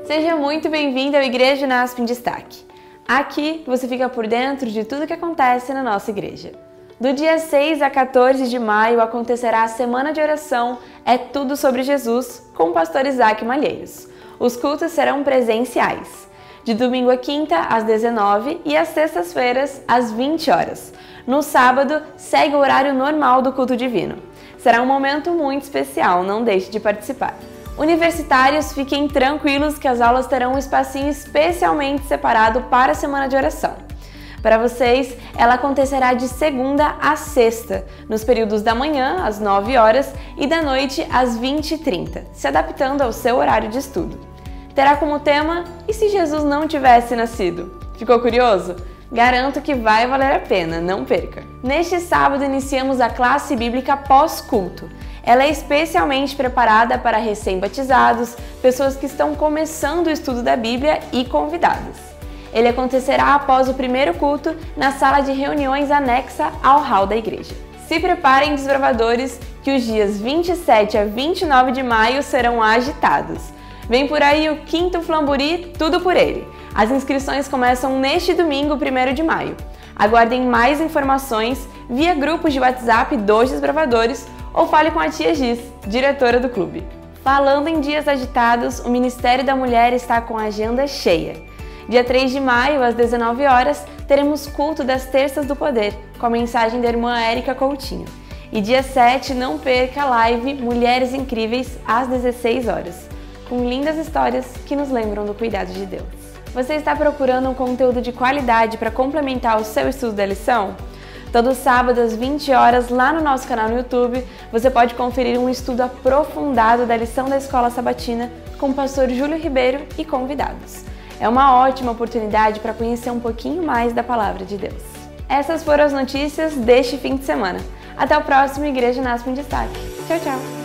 Seja muito bem-vindo ao Igreja Unasp em Destaque. Aqui você fica por dentro de tudo que acontece na nossa igreja. Do dia 6 a 14 de maio acontecerá a Semana de Oração É Tudo Sobre Jesus, com o pastor Isaac Malheiros. Os cultos serão presenciais, de domingo a quinta às 19 e às sextas-feiras às 20 horas. No sábado, segue o horário normal do culto divino. Será um momento muito especial, não deixe de participar. Universitários, fiquem tranquilos que as aulas terão um espacinho especialmente separado para a Semana de Oração. Para vocês, ela acontecerá de segunda a sexta, nos períodos da manhã, às 9 horas, e da noite, às 20h30, se adaptando ao seu horário de estudo. Terá como tema, e se Jesus não tivesse nascido? Ficou curioso? Garanto que vai valer a pena, não perca! Neste sábado iniciamos a classe bíblica pós-culto. Ela é especialmente preparada para recém-batizados, pessoas que estão começando o estudo da Bíblia e convidados. Ele acontecerá após o primeiro culto na sala de reuniões anexa ao hall da igreja. Se preparem, desbravadores, que os dias 27 a 29 de maio serão agitados. Vem por aí o 5º Flambori, tudo por ele. As inscrições começam neste domingo, 1º de maio. Aguardem mais informações via grupos de WhatsApp dos desbravadores ou fale com a tia Giz, diretora do clube. Falando em dias agitados, o Ministério da Mulher está com a agenda cheia. Dia 3 de maio, às 19 horas, teremos culto das Terças do Poder, com a mensagem da irmã Érica Coutinho. E dia 7, não perca a live Mulheres Incríveis, às 16 horas, com lindas histórias que nos lembram do cuidado de Deus. Você está procurando um conteúdo de qualidade para complementar o seu estudo da lição? Todo sábado às 20 horas, lá no nosso canal no YouTube, você pode conferir um estudo aprofundado da lição da Escola Sabatina com o pastor Júlio Ribeiro e convidados. É uma ótima oportunidade para conhecer um pouquinho mais da Palavra de Deus. Essas foram as notícias deste fim de semana. Até o próximo Igreja Unasp em Destaque. Tchau, tchau!